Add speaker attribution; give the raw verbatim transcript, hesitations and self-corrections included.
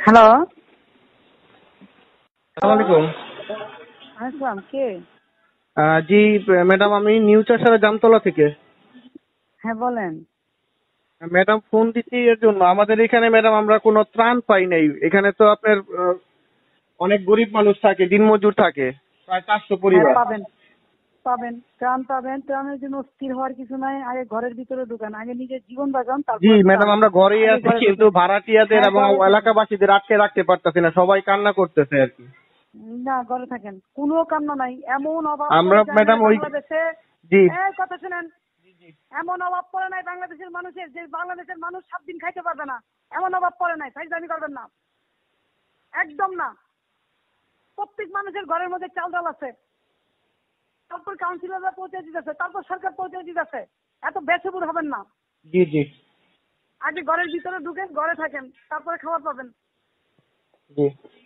Speaker 1: Hello,
Speaker 2: আসসালামু আলাইকুম।
Speaker 1: আসসালাম। কে?
Speaker 2: আহ, জি ম্যাডাম, আমি নিউ চাষারা জামতলা থেকে।
Speaker 1: হ্যাঁ বলেন।
Speaker 2: ম্যাডাম ফোন দিচ্ছি এর জন্য, আমাদের এখানে ম্যাডাম আমরা কোনো ত্রাণ পাই নাই। এখানে তো আপনার আহ, অনেক গরিব মানুষ থাকে, দিনমজুর থাকে, প্রায় চারশো
Speaker 1: হ্যাঁ
Speaker 2: পরিবার।
Speaker 1: পাবেন, পাবেন ত্রাণ পাবেন। ত্রাণের জন্য স্থির হওয়ার কিছু নাই। আগে ঘরের ভিতরে ঢুকান, আগে নিজের জীবন বাঁচান,
Speaker 2: জি
Speaker 1: তারপরে ত্রাণ।
Speaker 2: ম্যাডাম, আমরা ঘরেই
Speaker 1: আগে
Speaker 2: আছি,
Speaker 1: ঘরে
Speaker 2: কিন্তু
Speaker 1: ঢুকেন।
Speaker 2: ভাড়াটিয়াদের
Speaker 1: হ্যাঁ
Speaker 2: এবং
Speaker 1: ঘরে থাকেন।
Speaker 2: এলাকাবাসীদের আটকে রাখতে পারতেছি না, সবাই কান্না করতেছে আর কি।
Speaker 1: না, ঘরে থাকেন, কোনো কান্না নাই। এমন অভাব
Speaker 2: আমরা
Speaker 1: পড়ে যায়
Speaker 2: ম্যাডাম
Speaker 1: নাই
Speaker 2: ওই,
Speaker 1: বাংলাদেশে।
Speaker 2: জি
Speaker 1: এই কথা শুনেন, এমন অভাব পড়ে নাই বাংলাদেশের মানুষের যে বাংলাদেশের মানুষ সাত দিন খাইতে পারবে না। এমন অভাব পড়ে নাই, ফাইজলামি করবেন না, একদম না। প্রত্যেক মানুষের ঘরের মধ্যে চাল ডাল আছে। তারপর কাউন্সিলররা পৌঁছে দিতেছে, তারপর সরকার পৌঁছে দিতেছে। এত বেসবুর হবেন না।
Speaker 2: জি জি
Speaker 1: আগে ঘরের ভিতরে ঢুকেন, ঘরে থাকেন, তারপরে খাবার পাবেন।
Speaker 2: জি।